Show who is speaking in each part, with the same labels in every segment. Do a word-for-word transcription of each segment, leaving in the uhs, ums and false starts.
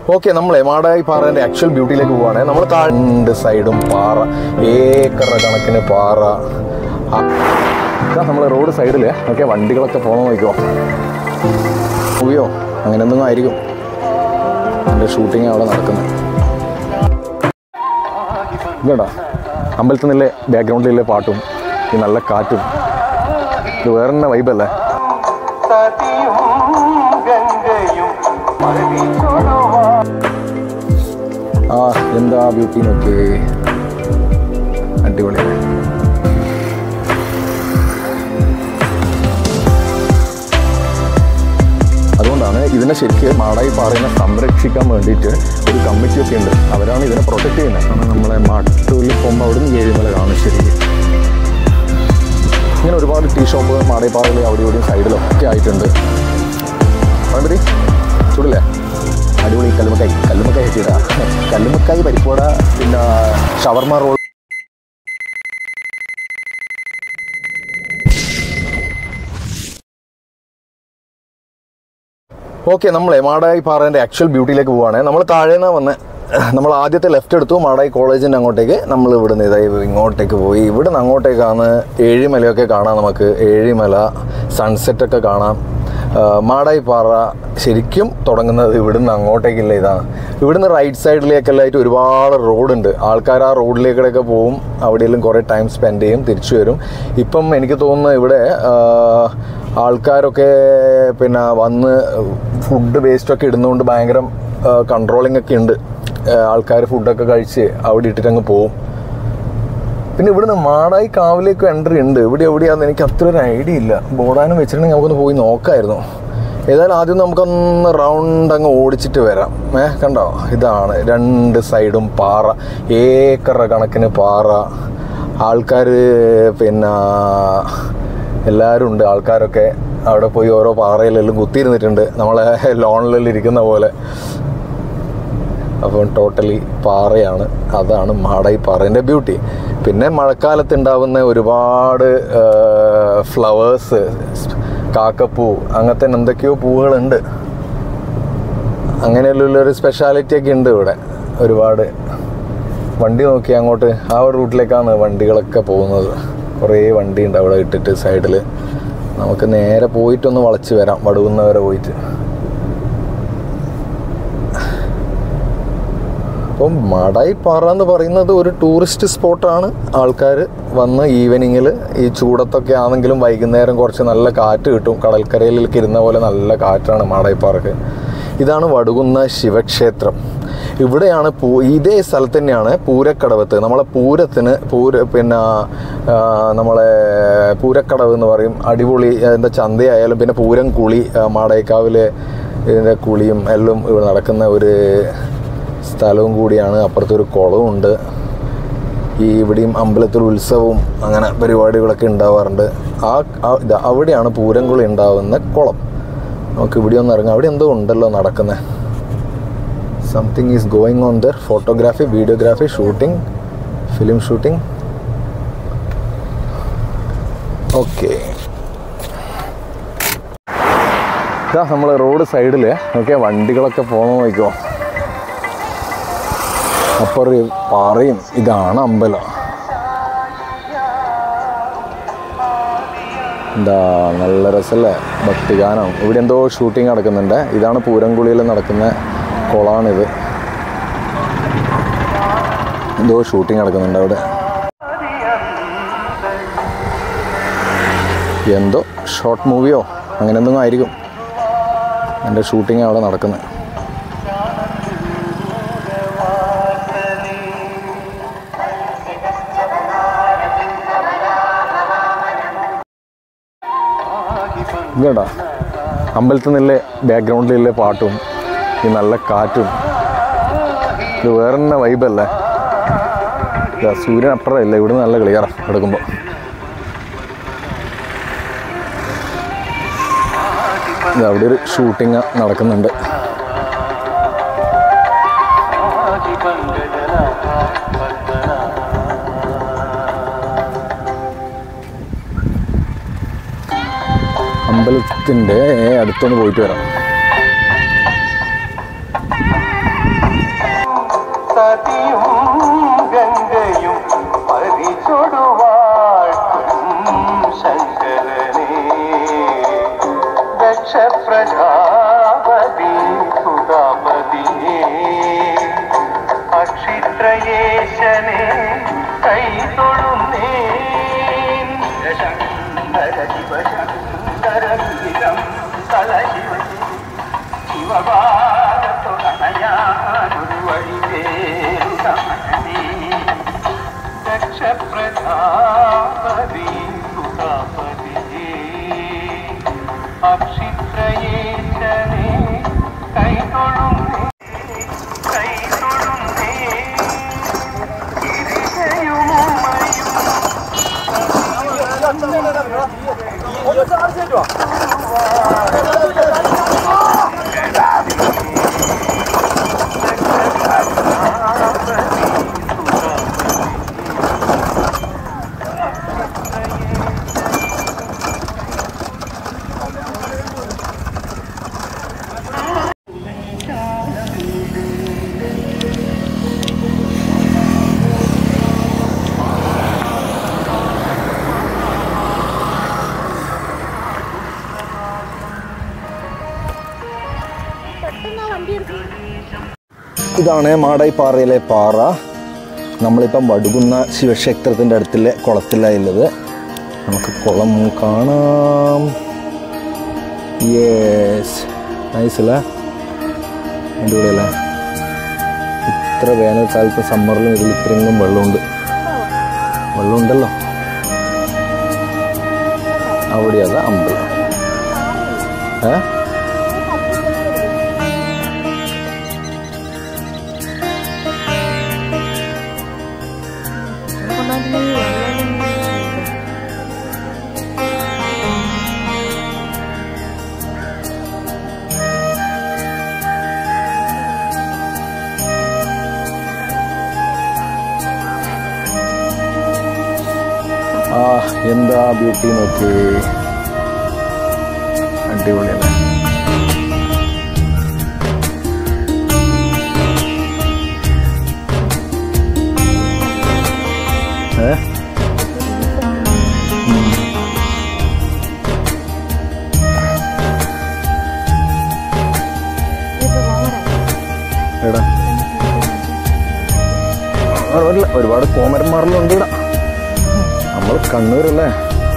Speaker 1: Okay, നമ്മളെ Madayi പാറേൻ്റെ actual ബ്യൂട്ടിയിലേക്ക് പോവാണ്. നമ്മൾ രണ്ട് സൈഡും പാറ, ഏക്കറ കണക്കിന് പാറ. നമ്മൾ റോഡ് സൈഡിൽ ഓക്കെ വണ്ടികളൊക്കെ പോകണം നോക്കിയോ. മൂവിയോ അങ്ങനെ എന്തെങ്കിലും ആയിരിക്കും എൻ്റെ ഷൂട്ടിങ് അവിടെ നടക്കുന്നത്. ഇതേടാ അമ്പലത്തിൽ നിന്നില്ലേ ബാക്ക്ഗ്രൗണ്ടിലെ പാട്ടും ഈ നല്ല കാറ്റും, ഇത് വേറെ തന്നെ വൈബല്ലേ. ആ എന്താ ബ്യൂട്ടി നോക്കി, അടിപൊളി. അതുകൊണ്ടാണ് ഇതിനെ ശരിക്കും മാടായി പാറയെ സംരക്ഷിക്കാൻ വേണ്ടിയിട്ട് ഒരു കമ്മിറ്റിയൊക്കെ ഉണ്ട്. അവരാണ് ഇതിനെ പ്രൊട്ടക്ട് ചെയ്യുന്നത്. കാരണം നമ്മളെ മട്ടൂരിൽ പോകുമ്പോൾ അവിടെ നിന്ന് ഏഴിമല കാണും. ശരിക്കും ഇങ്ങനെ ഒരുപാട് ടീ ഷോപ്പ് മാടായി പാറയിൽ അവിടെ ഇവിടെയും സൈഡിലൊക്കെ ആയിട്ടുണ്ട്. പഴംപൊരി ചൂടില്ലേ, അടിപൊളി. കല്ലുമക്കായി കല്ലുമക്കായി എത്തിയതാ, കല്ലുമക്കായി പരിപ്പുവട, പിന്നെ ഷവർമ റോൾ. ഓക്കെ, നമ്മളെ മാടായി പാറേൻ്റെ ആക്ച്വൽ ബ്യൂട്ടിയിലേക്ക് പോവുകയാണ്. നമ്മൾ താഴേന്ന് വന്ന് നമ്മൾ ആദ്യത്തെ ലെഫ്റ്റ് എടുത്തു മാടായി കോളേജിൻ്റെ അങ്ങോട്ടേക്ക്. നമ്മൾ ഇവിടെ നിന്ന് ഇതായി ഇങ്ങോട്ടേക്ക് പോയി. ഇവിടെ നിന്ന് അങ്ങോട്ടേക്കാണ് ഏഴിമലയൊക്കെ കാണാം. നമുക്ക് ഏഴിമല സൺസെറ്റൊക്കെ കാണാം. മാടായി പാറ ശരിക്കും തുടങ്ങുന്നത് ഇവിടുന്ന് അങ്ങോട്ടേക്കില്ല. ഇതാണ് ഇവിടുന്ന് റൈറ്റ് സൈഡിലേക്കെല്ലാം ആയിട്ട് ഒരുപാട് റോഡുണ്ട്. ആൾക്കാർ ആ റോഡിലേക്കൊക്കെ പോവും, അവിടെയെല്ലാം കുറേ ടൈം സ്പെൻഡ് ചെയ്യും, തിരിച്ചു വരും. ഇപ്പം എനിക്ക് തോന്നുന്നു ഇവിടെ ആൾക്കാരൊക്കെ പിന്നെ വന്ന് ഫുഡ് വേസ്റ്റൊക്കെ ഇടുന്നതുകൊണ്ട് ഭയങ്കര കൺട്രോളിംഗ് ഒക്കെ ഉണ്ട്. ആൾക്കാർ ഫുഡൊക്കെ കഴിച്ച് അവിടെ ഇട്ടിട്ട് അങ്ങ് പോവും. പിന്നെ ഇവിടുന്ന് മാടായി കാവിലേക്ക് എൻട്രി ഉണ്ട്. ഇവിടെ എവിടെയാണെന്ന് എനിക്ക് അത്ര ഒരു ഐഡിയ ഇല്ല. ബോർഡാനും വെച്ചിട്ടുണ്ടെങ്കിൽ നമുക്കൊന്ന് പോയി നോക്കാമായിരുന്നു. ഏതായാലും ആദ്യം നമുക്കൊന്ന് റൗണ്ട് അങ്ങ് ഓടിച്ചിട്ട് വരാം. ഏ കണ്ടോ, ഇതാണ് രണ്ട് സൈഡും പാറ, ഏക്കറ കണക്കിന് പാറ. ആൾക്കാർ പിന്നെ എല്ലാവരും ഉണ്ട്. ആൾക്കാരൊക്കെ അവിടെ പോയി ഓരോ പാറയിലെല്ലാം കുത്തിയിരുന്നിട്ടുണ്ട്, നമ്മളെ ലോണിലെല്ലാം ഇരിക്കുന്ന പോലെ. അപ്പം ടോട്ടലി പാറയാണ്. അതാണ് മാടായി പാറേൻ്റെ ബ്യൂട്ടി. പിന്നെ മഴക്കാലത്ത് ഉണ്ടാവുന്ന ഒരുപാട് ഫ്ലവേഴ്സ്, കാക്കപ്പൂ, അങ്ങനത്തെ എന്തൊക്കെയോ പൂവുകളുണ്ട്. അങ്ങനെയുള്ളൊരു സ്പെഷ്യാലിറ്റി ഒക്കെ ഉണ്ട് ഇവിടെ. ഒരുപാട് വണ്ടി നോക്കി അങ്ങോട്ട് ആ ഒരു റൂട്ടിലേക്കാണ് വണ്ടികളൊക്കെ പോകുന്നത്. കുറേ വണ്ടിയുണ്ട് അവിടെ ഇട്ടിട്ട് സൈഡിൽ. നമുക്ക് നേരെ പോയിട്ടൊന്ന് വളച്ച് വരാം, വടുകുന്നവരെ പോയിട്ട്. അപ്പം മാടായി പാറ എന്ന് പറയുന്നത് ഒരു ടൂറിസ്റ്റ് സ്പോട്ടാണ്. ആൾക്കാർ വന്ന് ഈവനിങ്ങിൽ ഈ ചൂടത്തൊക്കെ ആണെങ്കിലും വൈകുന്നേരം കുറച്ച് നല്ല കാറ്റ് കിട്ടും. കടൽക്കരയിലേക്ക് ഇരുന്ന പോലെ നല്ല കാറ്റാണ് മാടായി പാറക്ക്. ഇതാണ് വടുകുന്ന ശിവക്ഷേത്രം. ഇവിടെയാണ് പൂ ഇതേ സ്ഥലത്ത് തന്നെയാണ് പൂരക്കടവത്ത്. നമ്മളെ പൂരത്തിന് പൂര പിന്നെ നമ്മളെ പൂരക്കടവ് എന്ന് പറയും. അടിപൊളി എന്താ ചന്തയായാലും പിന്നെ പൂരം കുളി, മാടായിക്കാവിലെ ഇതിൻ്റെ കുളിയും എല്ലാം ഇവിടെ നടക്കുന്ന ഒരു സ്ഥലവും കൂടിയാണ്. അപ്പുറത്തൊരു കുളവും ഉണ്ട്. ഈ ഇവിടെയും അമ്പലത്തിൽ ഉത്സവവും അങ്ങനെ പരിപാടികളൊക്കെ ഉണ്ടാവാറുണ്ട്. ആ അവിടെയാണ് പൂരം കുളി ഉണ്ടാവുന്ന കുളം. നമുക്ക് ഇവിടെ ഒന്ന് ഇറങ്ങാം. അവിടെ എന്തോ ഉണ്ടല്ലോ നടക്കുന്നത്. Something is going on there. Photography, videography, shooting, film shooting. Okay, ഇതാ നമ്മൾ റോഡ് സൈഡിൽ ഓക്കെ വണ്ടികളൊക്കെ പോകണം നോക്കിക്കോ. അപ്പുറം പാറയും ഇതാണ് അമ്പലം. എന്താ നല്ല രസമല്ലേ, ഭക്തിഗാനം. ഇവിടെ എന്തോ ഷൂട്ടിങ് നടക്കുന്നുണ്ട്. ഇതാണ് പൂരംകുളിയിൽ നടക്കുന്ന കുളമാണിത്. എന്തോ ഷൂട്ടിങ് നടക്കുന്നുണ്ട് അവിടെ. എന്തോ ഷോർട്ട് മൂവിയോ അങ്ങനെ എന്തെങ്കിലും ആയിരിക്കും. എൻ്റെ ഷൂട്ടിങ് അവിടെ നടക്കുന്നത്. ഇതേടാ അമ്പലത്തിൽ നിന്നില്ലേ ബാക്ക്ഗ്രൗണ്ടിലെ പാട്ടും ഈ നല്ല കാറ്റും, ഇത് വേറെ തന്നെ വൈബല്ലേ. സൂര്യൻ അപ്പുറം ഇല്ല, ഇവിടുന്ന് നല്ല ക്ലിയറാ എടുക്കുമ്പോൾ. അവിടെ ഒരു ഷൂട്ടിങ് നടക്കുന്നുണ്ട്. അമ്പലത്തിൻ്റെ അടുത്തൊന്ന് പോയിട്ട് വരാം.
Speaker 2: നദിയും ഗംഗയും പരിചൊടുവാഴ്ത്തും ശങ്കരനേ ദക്ഷ പ്രജാപതി സുതാപതിയേ അക്ഷിത്രയേശനെ കൈതൊഴുന്നേ ശങ്കര ശിവശങ്കരം കലശിവ ശിവഭാഗത്തുണയാനൊരു വഴിവേരുതമനേ ദക്ഷ പ്രജാപതി സുതാപതിയേ അക്ഷിത്രയേശനെ കൈതൊഴുന്നേ കൈതൊഴുന്നേ ഗിരിജയുമയും
Speaker 1: ഇതാണ് മാടായിപ്പാറയിലെ പാറ. നമ്മളിപ്പം വടുകുന്ന ശിവക്ഷേത്രത്തിൻ്റെ അടുത്തുള്ള കുളത്തിലായുള്ളത്. നമുക്ക് കുളം കാണാം. യെസ്, നൈസല്ലേ, അടിപൊളിയല്ലേ. ഇത്ര വേനൽക്കാലത്ത് സമ്മറിലും ഇതിൽ ഇത്രയെങ്കിലും വെള്ളമുണ്ട്. വെള്ളമുണ്ടല്ലോ. അവിടെയത് അമ്പലം. ഏ ആ എന്താ ബ്യൂട്ടി നോക്കി, അടിപൊളിയല്ലേ. ഏ എടാ ഒരുപാട് കോമരന്മാരിലുണ്ട് ഇവിടെ. നമ്മൾ കണ്ണൂരല്ലേ.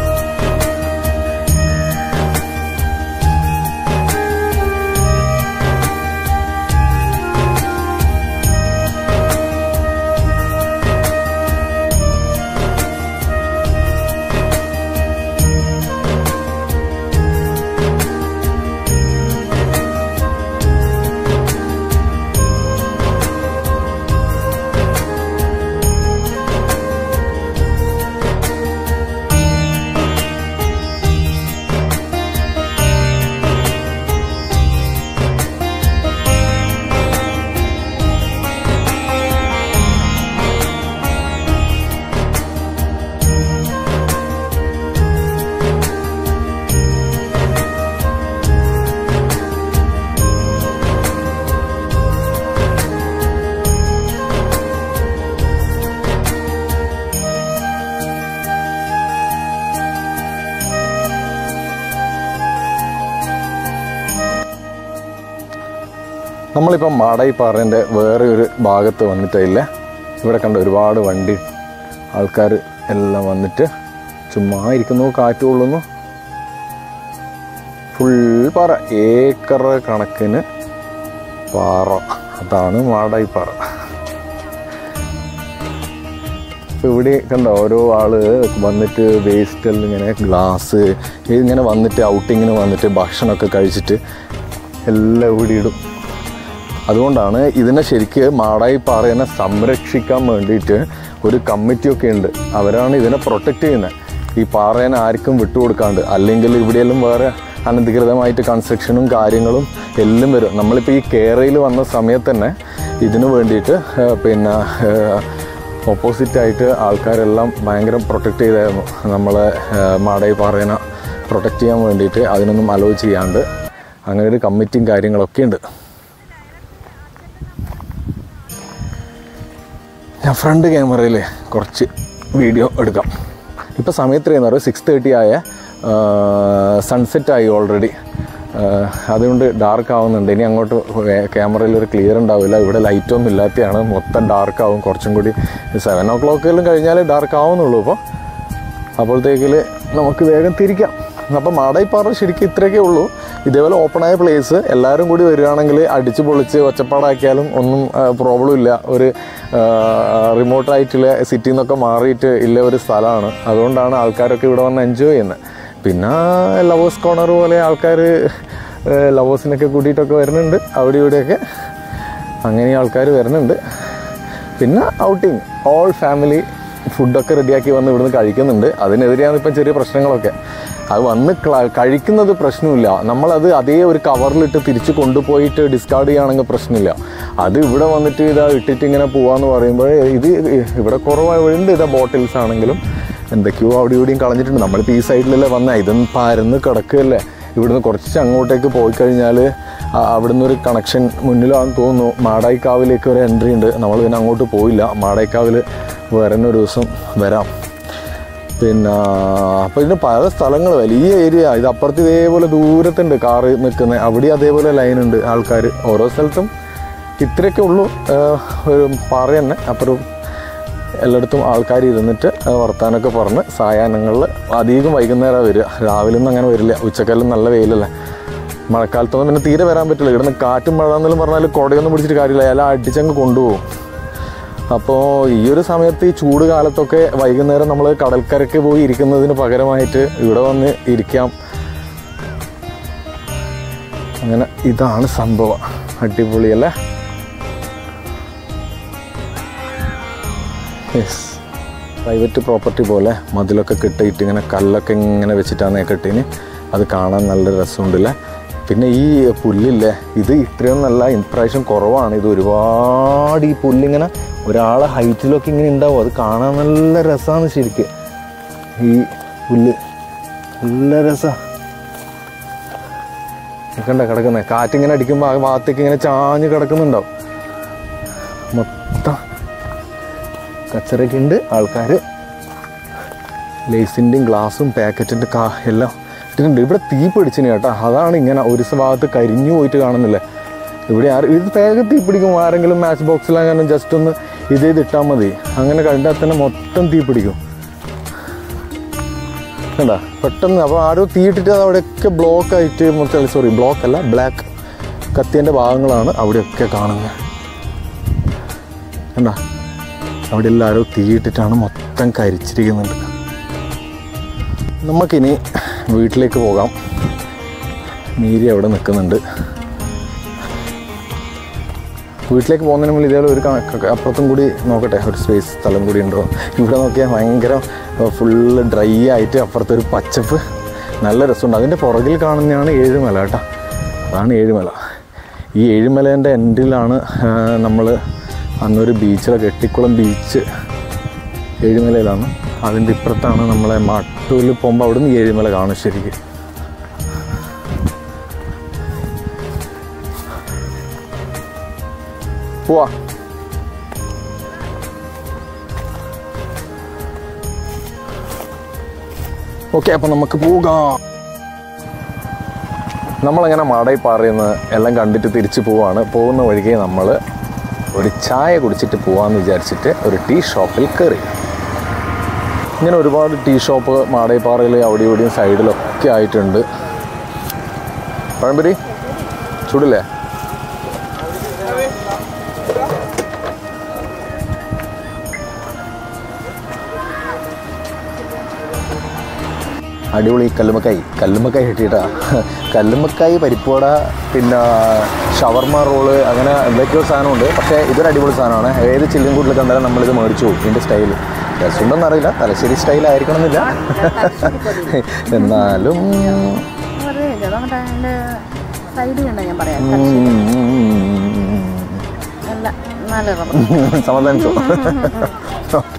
Speaker 1: നമ്മളിപ്പം മാടായിപ്പാറേൻ്റെ വേറെ ഒരു ഭാഗത്ത് വന്നിട്ടില്ല. ഇവിടെ കണ്ട ഒരുപാട് വണ്ടി ആൾക്കാർ എല്ലാം വന്നിട്ട് ചുമ്മാ ഇരിക്കുന്നു, കാറ്റ് കൊള്ളുന്നു. ഫുൾ പാറ, ഏക്കർ കണക്കിന് പാറ. അതാണ് മാടായിപ്പാറ. ഇപ്പോൾ ഇവിടെ കണ്ട ഓരോ ആള് വന്നിട്ട് വേസ്റ്റെല്ലാം ഇങ്ങനെ ഗ്ലാസ് ഇങ്ങനെ വന്നിട്ട് ഔട്ടിങ്ങിന് വന്നിട്ട് ഭക്ഷണമൊക്കെ കഴിച്ചിട്ട് എല്ലാം ഇവിടെ ഇടും. അതുകൊണ്ടാണ് ഇതിനെ ശരിക്ക് മാടായിപ്പാറയെ സംരക്ഷിക്കാൻ വേണ്ടിയിട്ട് ഒരു കമ്മിറ്റിയൊക്കെ ഉണ്ട്. അവരാണ് ഇതിനെ പ്രൊട്ടക്റ്റ് ചെയ്യുന്നത്. ഈ പാറേനെ ആർക്കും വിട്ടുകൊടുക്കാണ്ട്, അല്ലെങ്കിൽ ഇവിടെയെല്ലാം വേറെ അനധികൃതമായിട്ട് കൺസ്ട്രക്ഷനും കാര്യങ്ങളും എല്ലാം വരും. നമ്മളിപ്പോൾ ഈ കേരളയിൽ വന്ന സമയത്ത് തന്നെ ഇതിനു വേണ്ടിയിട്ട് പിന്നെ ഓപ്പോസിറ്റായിട്ട് ആൾക്കാരെല്ലാം ഭയങ്കര പ്രൊട്ടക്റ്റ് ചെയ്തായിരുന്നു. നമ്മളെ മാടായിപ്പാറേനെ പ്രൊട്ടക്റ്റ് ചെയ്യാൻ വേണ്ടിയിട്ട് അതിനൊന്നും അലോ ചെയ്യാണ്ട് അങ്ങനെ ഒരു കമ്മിറ്റിയും കാര്യങ്ങളൊക്കെ ഉണ്ട്. ഞാൻ ഫ്രണ്ട് ക്യാമറയിൽ കുറച്ച് വീഡിയോ എടുക്കാം. ഇപ്പോൾ സമയത്രയെന്ന് പറയുക സിക്സ് തേർട്ടി ആയ സൺസെറ്റായി ഓൾറെഡി. അതുകൊണ്ട് ഡാർക്ക് ആവുന്നുണ്ട്. ഇനി അങ്ങോട്ട് ക്യാമറയിൽ ഒരു ക്ലിയർ ഉണ്ടാവില്ല. ഇവിടെ ലൈറ്റൊന്നും ഇല്ലാത്തതാണ്, മൊത്തം ഡാർക്ക് ആവും. കുറച്ചും കൂടി സെവൻ ഓ ക്ലോക്കെല്ലാം കഴിഞ്ഞാൽ ഡാർക്ക് ആവുന്നുള്ളൂ. ഇപ്പോൾ അപ്പോഴത്തേക്കിൽ നമുക്ക് വേഗം തിരിക്കാം. അപ്പം മാടായിപ്പാറ ശരിക്കും ഇത്രയൊക്കെ ഉള്ളൂ. ഇതേപോലെ ഓപ്പണായ പ്ലേസ് എല്ലാവരും കൂടി വരികയാണെങ്കിൽ അടിച്ച് പൊളിച്ച് ഒച്ചപ്പാടാക്കിയാലും ഒന്നും പ്രോബ്ലം ഇല്ല. ഒരു റിമോട്ടായിട്ടുള്ള സിറ്റിയിൽ നിന്നൊക്കെ മാറിയിട്ട് ഇല്ല ഒരു സ്ഥലമാണ്. അതുകൊണ്ടാണ് ആൾക്കാരൊക്കെ ഇവിടെ വന്ന് എൻജോയ് ചെയ്യുന്നത്. പിന്നെ ലവേഴ്സ് കോർണർ പോലെ ആൾക്കാർ ലവേഴ്സിനൊക്കെ കൂട്ടിയിട്ടൊക്കെ വരുന്നുണ്ട്. അവിടെ ഇവിടെയൊക്കെ അങ്ങനെ ആൾക്കാർ വരുന്നുണ്ട്. പിന്നെ ഔട്ടിങ് ഓൾ ഫാമിലി ഫുഡൊക്കെ റെഡിയാക്കി വന്ന് ഇവിടുന്ന് കഴിക്കുന്നുണ്ട്. അതിനെതിരെയാണ് ഇപ്പം ചെറിയ പ്രശ്നങ്ങളൊക്കെ. അത് വന്ന് കഴിക്കുന്നത് പ്രശ്നമില്ല. നമ്മളത് അതേ ഒരു കവറിലിട്ട് തിരിച്ച് കൊണ്ടുപോയിട്ട് ഡിസ്കാർഡ് ചെയ്യുകയാണെങ്കിൽ പ്രശ്നമില്ല. അത് ഇവിടെ വന്നിട്ട് ഇതാ ഇട്ടിട്ട് ഇങ്ങനെ പോവാന്ന് പറയുമ്പോൾ ഇത് ഇവിടെ കുറവുണ്ട്. ഇതാ ബോട്ടിൽസ് ആണെങ്കിലും എന്തൊക്കെയോ അവിടെ ഇവിടെയും കളഞ്ഞിട്ടുണ്ട്. നമ്മളിപ്പോൾ ഈ സൈഡിലല്ലേ വന്നാൽ ഇതൊന്നും പരന്ന് കിടക്കുകയല്ലേ. ഇവിടുന്ന് കുറച്ച് അങ്ങോട്ടേക്ക് പോയി കഴിഞ്ഞാൽ അവിടുന്ന് ഒരു കണക്ഷൻ മുന്നിലാണെന്ന് തോന്നുന്നു. മാടായിക്കാവിലേക്ക് ഒരു എൻട്രി ഉണ്ട്. നമ്മൾ പിന്നെ അങ്ങോട്ട് പോയില്ല. മാടായിക്കാവിൽ വരുന്നൊരു ദിവസം വരാം. പിന്നെ അപ്പോൾ ഇതിന് പല സ്ഥലങ്ങൾ, വലിയ ഏരിയ. ഇത് അപ്പുറത്ത് ഇതേപോലെ ദൂരത്തുണ്ട് കാറ് നിൽക്കുന്നത്. അവിടെ അതേപോലെ ലൈനുണ്ട് ആൾക്കാർ. ഓരോ സ്ഥലത്തും ഇത്രയൊക്കെ ഉള്ളൂ. ഒരു പാറ തന്നെ അപ്പുറം എല്ലായിടത്തും ആൾക്കാർ ഇരുന്നിട്ട് വർത്താനമൊക്കെ പറഞ്ഞ് സായാഹ്നങ്ങളിൽ അധികം വൈകുന്നേരം വരിക. രാവിലെ ഒന്നും അങ്ങനെ വരില്ല. ഉച്ചക്കെല്ലാം നല്ല വെയിലല്ലേ. മഴക്കാലത്തൊന്നും പിന്നെ തീരെ വരാൻ പറ്റില്ല. ഇവിടുന്ന് കാറ്റും മഴ എന്നെല്ലാം പറഞ്ഞാൽ കുടയൊന്നും പിടിച്ചിട്ട് കാര്യമില്ല. എല്ലാം അടിച്ചങ്ങ് കൊണ്ടുപോകും. അപ്പോൾ ഈ ഒരു സമയത്ത് ഈ ചൂട് കാലത്തൊക്കെ വൈകുന്നേരം നമ്മൾ കടൽക്കരയ്ക്ക് പോയി ഇരിക്കുന്നതിന് പകരമായിട്ട് ഇവിടെ വന്ന് ഇരിക്കാം. അങ്ങനെ ഇതാണ് സംഭവം. അടിപൊളിയല്ലേ? യെസ്, പ്രൈവറ്റ് പ്രോപ്പർട്ടി പോലെ മതിലൊക്കെ കെട്ടിയിട്ട് ഇങ്ങനെ കല്ലൊക്കെ ഇങ്ങനെ വെച്ചിട്ടാണ് കെട്ടിന്. അത് കാണാൻ നല്ല രസമുണ്ടല്ലേ. പിന്നെ ഈ പുല്ലില്ലേ, ഇത് ഇത്രയും നല്ല ഇംപ്രഷൻ കുറവാണ്. ഇത് ഒരുപാട് ഈ പുല്ലിങ്ങനെ ഒരാളെ ഹൈറ്റിലൊക്കെ ഇങ്ങനെ ഉണ്ടാവും. അത് കാണാൻ നല്ല രസമാണ് ശരിക്കും. ഈ പുല്ല് നല്ല രസമാണ്. കണ്ട കിടക്കുന്നത് കാറ്റിങ്ങനെ അടിക്കുമ്പോൾ ആ ഭാഗത്തേക്ക് ഇങ്ങനെ ചാഞ്ഞ് കിടക്കുന്നുണ്ടാവും. മൊത്തം കച്ചറയൊക്കെ ഉണ്ട്. ആൾക്കാർ ലേസിൻ്റെയും ഗ്ലാസും പാക്കറ്റിൻ്റെ കാ എല്ലാം ഇട്ടിട്ടുണ്ട്. ഇവിടെ തീ പിടിച്ചിന് കേട്ടോ. അതാണ് ഇങ്ങനെ ഒരു ഭാഗത്ത് കരിഞ്ഞു പോയിട്ട് കാണുന്നില്ലേ. ഇവിടെ ആരും ഇത് വേഗം തീ പിടിക്കും. ആരെങ്കിലും മാച്ച് ബോക്സിലങ്ങനെ ജസ്റ്റ് ഒന്ന് ഇത് ചെയ്തിട്ടാൽ മതി. അങ്ങനെ കണ്ടാൽ തന്നെ മൊത്തം തീ പിടിക്കും. കണ്ടാ പെട്ടെന്ന്. അപ്പോൾ ആരോ തീയിട്ടിട്ട് അത് അവിടെയൊക്കെ ബ്ലോക്ക് ആയിട്ട് മൊത്തം, സോറി ബ്ലോക്ക് അല്ല ബ്ലാക്ക് കത്തിയൻ്റെ ഭാഗങ്ങളാണ് അവിടെയൊക്കെ കാണുന്നത്. കണ്ടാ അവിടെ എല്ലാവരും തീയിട്ടിട്ടാണ് മൊത്തം കരിച്ചിരിക്കുന്നുണ്ട്. നമുക്കിനി വീട്ടിലേക്ക് പോകാം. മീരി അവിടെ നിൽക്കുന്നുണ്ട്. വീട്ടിലേക്ക് പോകുന്നതിന് മുന്നിൽ ഇതേപോലെ ഒരു അപ്പുറത്തും കൂടി നോക്കട്ടെ, ഒരു സ്പേസ് സ്ഥലം കൂടി ഉണ്ടോ. ഇവിടെ നോക്കിയാൽ ഭയങ്കര ഫുള്ള് ഡ്രൈ ആയിട്ട് അപ്പുറത്തൊരു പച്ചപ്പ് നല്ല രസമുണ്ട്. അതിൻ്റെ പുറകിൽ കാണുന്നതാണ് ഏഴുമല കേട്ടോ. അതാണ് ഏഴുമല. ഈ ഏഴുമലേൻ്റെ എൻഡിലാണ് നമ്മൾ അന്നൊരു ബീച്ചിലൊക്കെ, എട്ടിക്കുളം ബീച്ച് ഏഴുമലയിലാണ്. അതിൻ്റെ ഇപ്പുറത്താണ് നമ്മളെ മാട്ടൂരിൽ പോകുമ്പോൾ അവിടെ നിന്ന് ഏഴുമല കാണും ശരിക്കും. പോവാ. ഓക്കെ, അപ്പം നമുക്ക് പോകാം. നമ്മളങ്ങനെ മാടായിപ്പാറയിൽ നിന്ന് എല്ലാം കണ്ടിട്ട് തിരിച്ച് പോവാണ്. പോകുന്ന വഴിക്ക് നമ്മൾ ഒരു ചായ കുടിച്ചിട്ട് പോകാമെന്ന് വിചാരിച്ചിട്ട് ഒരു ടീ ഷോപ്പിൽ കയറി. ഇങ്ങനെ ഒരുപാട് ടീ ഷോപ്പ് മാടായിപ്പാറയിൽ അവിടെ ഇവിടെയും സൈഡിലൊക്കെ ആയിട്ടുണ്ട്. പഴംപൊരി ചൂടില്ലേ? അടിപൊളി കല്ലുമ്മക്കായി കല്ലുമ്മക്കായി കിട്ടിയിട്ടാ. കല്ലുമ്മക്കായി പരിപ്പുവട, പിന്നെ ഷവർമ റോള്, അങ്ങനെ എന്തൊക്കെയോ സാധനമുണ്ട്. പക്ഷേ ഇതൊരു അടിപൊളി സാധനമാണ്. ഏത് ചില്ലും കൂട്ടിൽ കണ്ടാലും നമ്മളിത് മേടിച്ചു പോകും. ഇതിൻ്റെ സ്റ്റൈൽ രസമുണ്ടെന്ന് അറിയില്ല, തലശ്ശേരി സ്റ്റൈലായിരിക്കണം എന്നില്ല. എന്നാലും സമാധാനിച്ചോ? ഓക്കെ.